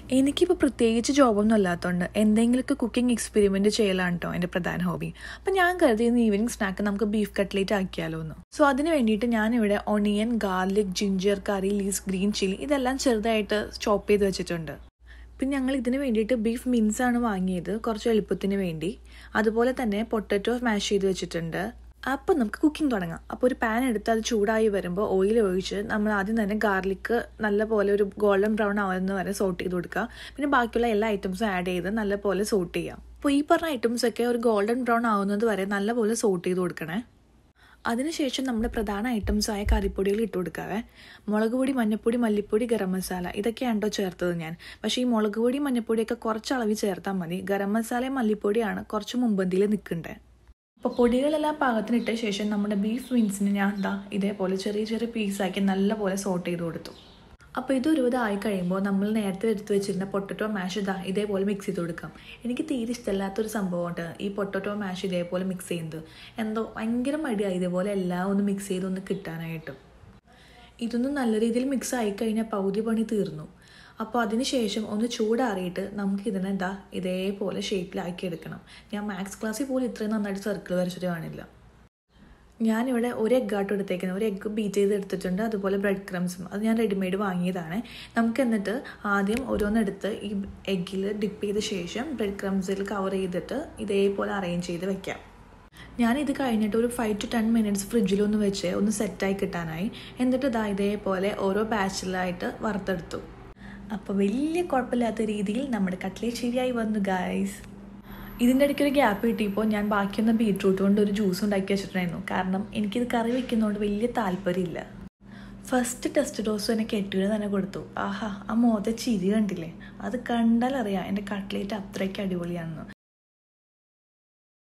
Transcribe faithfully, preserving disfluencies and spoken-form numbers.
എനിക്കിപ്പോൾ പ്രത്യേകിച്ച് ജോബൊന്നും അല്ലാത്തതുകൊണ്ട് എന്തെങ്കിലുമൊക്കെ കുക്കിംഗ് എക്സ്പെരിമെൻറ്റ് ചെയ്യലാണ് കേട്ടോ എൻ്റെ പ്രധാന ഹോബി. അപ്പം ഞാൻ കരുതിയിരുന്ന ഈവനിങ് സ്നാക്ക് നമുക്ക് ബീഫ് കട്ട്ലേറ്റ് ആക്കിയാലോ എന്ന്. സോ അതിന് വേണ്ടിയിട്ട് ഞാനിവിടെ onion, garlic, ginger, curry leaves, green chilli ഇതെല്ലാം ചെറുതായിട്ട് ചോപ്പ് ചെയ്ത് വെച്ചിട്ടുണ്ട്. പിന്നെ ഞങ്ങൾ ഇതിന് വേണ്ടിയിട്ട് ബീഫ് മിൻസാണ് വാങ്ങിയത്, കുറച്ച് എളുപ്പത്തിന് വേണ്ടി. അതുപോലെ തന്നെ പൊട്ടറ്റോ മാഷ് ചെയ്ത് വെച്ചിട്ടുണ്ട്. അപ്പം നമുക്ക് കുക്കിംഗ് തുടങ്ങാം. അപ്പോൾ ഒരു പാൻ എടുത്ത് അത് ചൂടായി വരുമ്പോൾ ഓയിൽ ഒഴിച്ച് നമ്മൾ ആദ്യം തന്നെ ഗാർലിക്ക് നല്ലപോലെ ഒരു ഗോൾഡൻ ബ്രൗൺ ആവുന്ന വരെ സോട്ട് ചെയ്ത് കൊടുക്കുക. പിന്നെ ബാക്കിയുള്ള എല്ലാ ഐറ്റംസും ആഡ് ചെയ്ത് നല്ലപോലെ സോട്ട് ചെയ്യാം. അപ്പോൾ ഈ പറഞ്ഞ ഐറ്റംസൊക്കെ ഒരു ഗോൾഡൻ ബ്രൗൺ ആവുന്നത് വരെ നല്ലപോലെ സോട്ട് ചെയ്ത് കൊടുക്കണേ. അതിനുശേഷം നമ്മുടെ പ്രധാന ഐറ്റംസായ കറിപ്പൊടികൾ ഇട്ട് കൊടുക്കാവേ. മുളക് പൊടി, മഞ്ഞൾപ്പൊടി, മല്ലിപ്പൊടി, ഗരം മസാല ഇതൊക്കെയാണ് കേട്ടോ ചേർത്തത് ഞാൻ. പക്ഷേ ഈ മുളക് പൊടി, മഞ്ഞൾപ്പൊടിയൊക്കെ കുറച്ച് അളവിൽ ചേർത്താൽ മതി. ഗരം മസാലയും മല്ലിപ്പൊടിയാണ് കുറച്ച് മുമ്പന്തിയിൽ നിൽക്കേണ്ടത്. അപ്പോൾ പൊടികളെല്ലാം പാകത്തിനിട്ട ശേഷം നമ്മുടെ ബീഫ് വിൻസിന് ഞാൻ എന്താ ഇതേപോലെ ചെറിയ ചെറിയ പീസാക്കി നല്ലപോലെ സോട്ട് ചെയ്ത് കൊടുത്തു. അപ്പോൾ ഇത് ഒരു വിധം ആയി കഴിയുമ്പോൾ നമ്മൾ നേരത്തെ എടുത്ത് വെച്ചിരുന്ന പൊട്ടറ്റോ മാഷ് ഇതാ ഇതേപോലെ മിക്സ് ചെയ്ത് കൊടുക്കാം. എനിക്ക് തീരെ ഇഷ്ടമില്ലാത്തൊരു സംഭവമുണ്ട് ഈ പൊട്ടറ്റോ മാഷ് ഇതേപോലെ മിക്സ് ചെയ്യുന്നത്. എന്തോ ഭയങ്കര മടിയായി ഇതേപോലെ എല്ലാം ഒന്ന് മിക്സ് ചെയ്തൊന്ന് കിട്ടാനായിട്ട്. ഇതൊന്നും നല്ല രീതിയിൽ മിക്സ് ആയിക്കഴിഞ്ഞാൽ പകുതി പണി തീർന്നു. അപ്പോൾ അതിന് ശേഷം ഒന്ന് ചൂടാറിയിട്ട് നമുക്ക് ഇതിനെ എന്താ ഇതേപോലെ ഷേപ്പിലാക്കി എടുക്കണം. ഞാൻ മാത്സ് ക്ലാസ്സിൽ പോലും ഇത്രയും നന്നായിട്ട് സർക്കിൾ വരച്ചിട്ട് കാണില്ല. ഞാനിവിടെ ഒരു എഗ് ആട്ടോ എടുത്തേക്കുന്നത്. ഒരു എഗ്ഗ് ബീറ്റ് ചെയ്ത് എടുത്തിട്ടുണ്ട്. അതുപോലെ ബ്രെഡ് ക്രംസും അത് ഞാൻ റെഡിമെയ്ഡ് വാങ്ങിയതാണ്. നമുക്ക് എന്നിട്ട് ആദ്യം ഓരോന്നെടുത്ത് ഈ എഗ്ഗിൽ ഡിപ്പ് ചെയ്ത ശേഷം ബ്രെഡ് ക്രംസിൽ കവർ ചെയ്തിട്ട് ഇതേപോലെ അറേഞ്ച് ചെയ്ത് വെക്കാം. ഞാനിത് കഴിഞ്ഞിട്ട് ഒരു ഫൈവ് ടു ടെൻ മിനിറ്റ്സ് ഫ്രിഡ്ജിലൊന്ന് വെച്ച് ഒന്ന് സെറ്റായി കിട്ടാനായി. എന്നിട്ട് ഇതാ ഇതേപോലെ ഓരോ ബാച്ചിലായിട്ട് വറുത്തെടുത്തു. അപ്പോൾ വലിയ കുഴപ്പമില്ലാത്ത രീതിയിൽ നമ്മുടെ കട്ട്ലേറ്റ് ശരിയായി വന്നു ഗൈസ്. ഇതിൻ്റെ ഇടയ്ക്ക് ഒരു ഗ്യാപ്പ് കിട്ടിയപ്പോൾ ഞാൻ ബാക്കിയൊന്ന് ബീട്രൂട്ട് കൊണ്ട് ഒരു ജ്യൂസ് ഉണ്ടാക്കി വെച്ചിട്ടുണ്ടായിരുന്നു. കാരണം എനിക്കിത് കറി വെക്കുന്നതുകൊണ്ട് വലിയ താല്പര്യമില്ല. ഫസ്റ്റ് ടെസ്റ്റ് ഡോസും എനിക്ക് എട്ടുകഴ് തന്നെ കൊടുത്തു. ആഹാ, ആ മോത്തെ ചിരി കണ്ടില്ലേ? അത് കണ്ടാൽ അറിയാം എൻ്റെ കട്ട്ലേറ്റ് അത്രയ്ക്ക് അടിപൊളിയാണെന്ന്.